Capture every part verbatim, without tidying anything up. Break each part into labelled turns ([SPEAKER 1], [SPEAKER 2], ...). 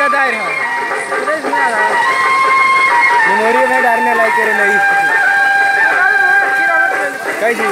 [SPEAKER 1] बेटा दायर है मेमोरी में डालने लायक करे नहीं कैसी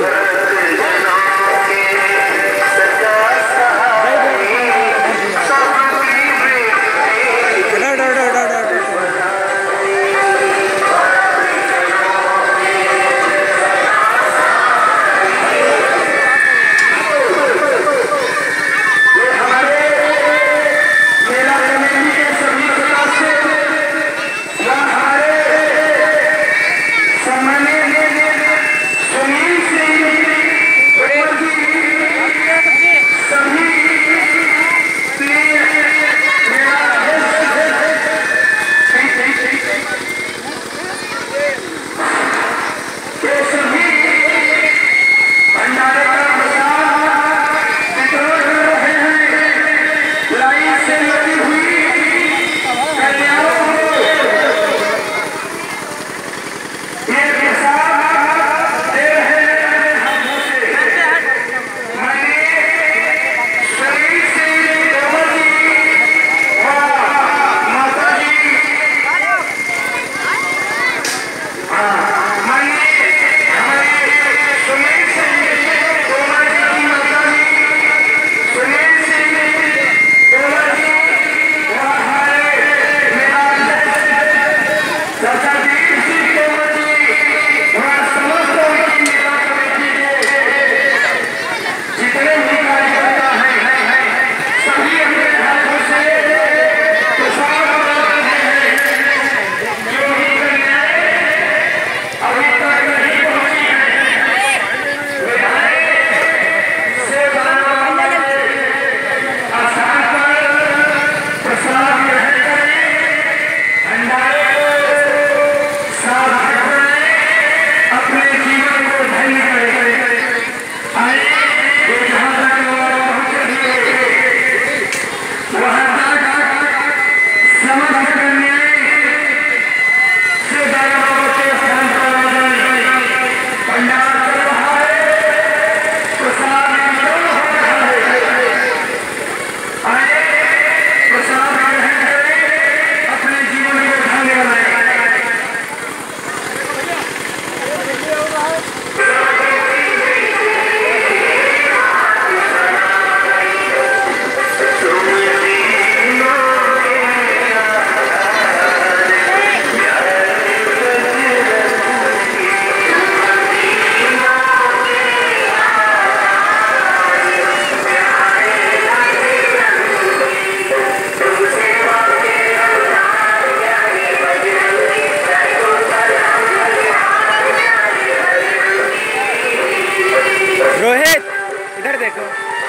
[SPEAKER 1] रोहित इधर देखो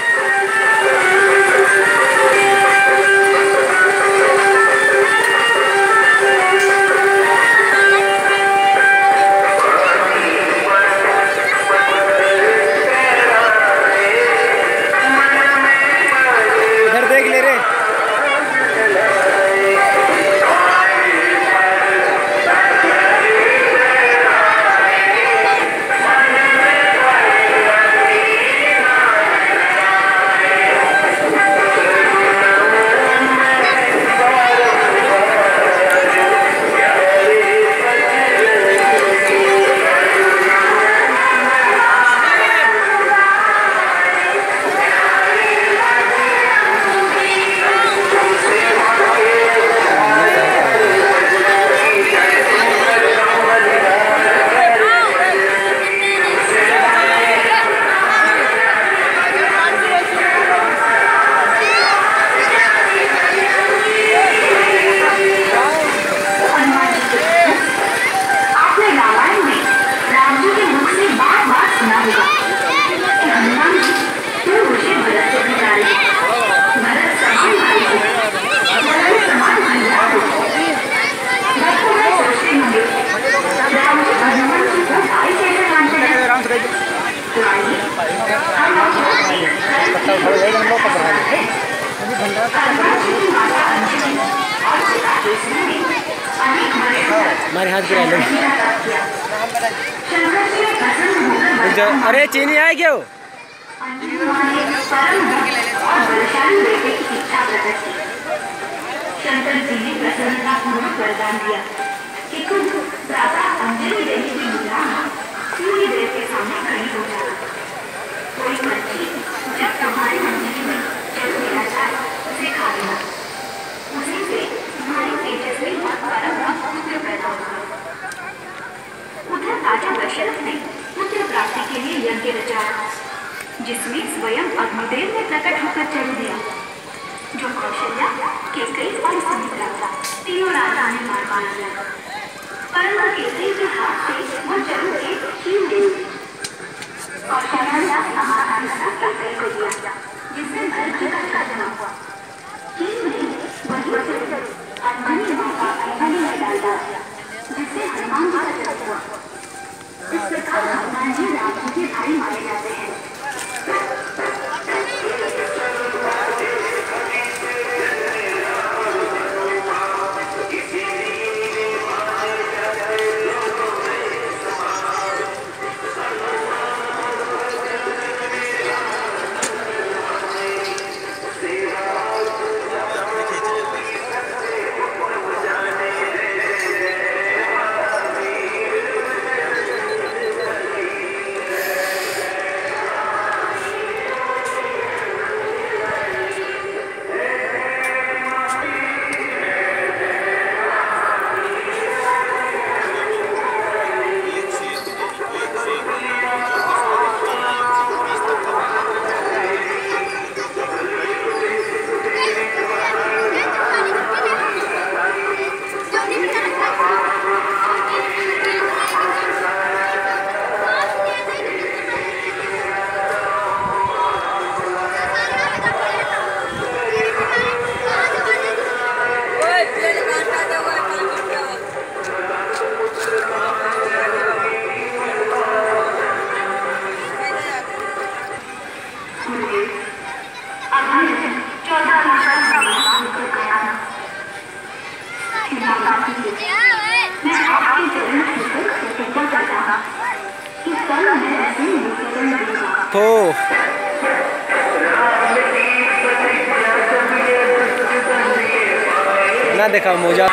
[SPEAKER 1] इधर देख ले रे हमारे हाथ गिरा लो। अरे चीनी आए क्यों?
[SPEAKER 2] शंकर जी ने प्रसन्नतापूर्वक वरदान दिया कि तुम प्रातः अंजलि देने की मुद्रा सूर्य देव के सामने खड़ी हो जाना। कोई पक्षी जब तुम्हारी अंजलि में जल देना चाहे उसे खा लेना, उसी से तुम्हारी तेजस्वी और परम पुत्र पैदा होगा। उधर राजा दशरथ ने पुत्र प्राप्ति के लिए यज्ञ रचाया, जिसमें स्वयं अग्निदेव ने प्रकट होकर जल दिया, जो कौशल्या, केकई और सुमित्रा तीनों राजा ने मार मारा। परंतु केकई के हाथ से वो जल के छीन ले कौशल्या ने समाधान केकई को दिया, जिससे भरत जी का जन्म हुआ। छीन ने वही जल हनुमान माता अग्नि में डाल दिया, जिससे हनुमान जी का जन्म हुआ। इस प्रकार हनुमान जी राम जी के भाई माने जाते हैं।
[SPEAKER 1] तो ना देखा मोजा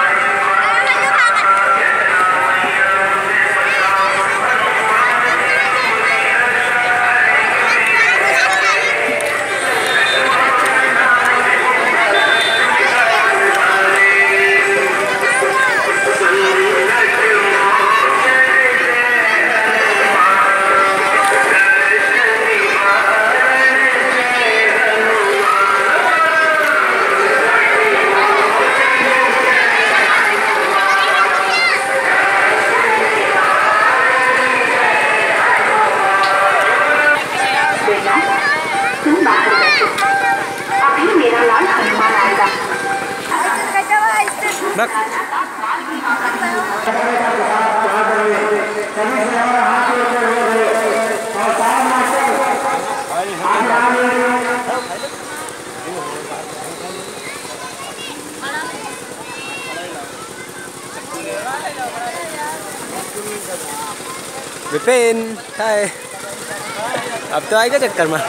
[SPEAKER 1] विपिन, हाय। अब तो आएगा चक्कर में।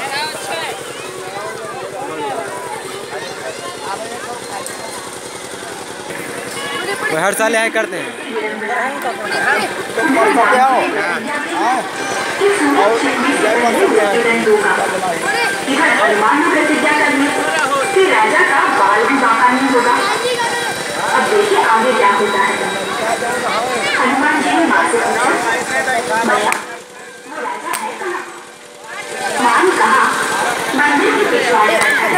[SPEAKER 1] हर साल यहाँ करते हैं।
[SPEAKER 2] राजा का बाल भी बांका नहीं होगा। अब देखिए आगे क्या होता है। हनुमान जी ने मां से पूछा, भैया वो राजा है कहाँ? मां ने कहा, मंदिर के पिछवाड़े बैठा है।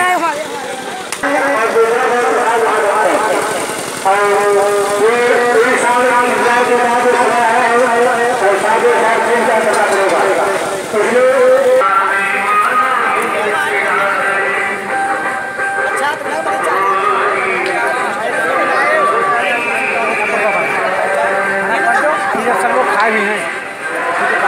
[SPEAKER 1] सब लोग खाए भी हैं।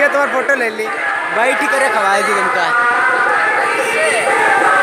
[SPEAKER 1] तुम्हारी फोटो ले ली भाई ठीक करे खवाए थी तुमका।